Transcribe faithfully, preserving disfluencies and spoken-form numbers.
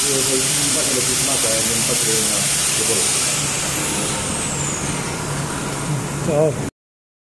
io sono un po' filmato e un po' di Ciao.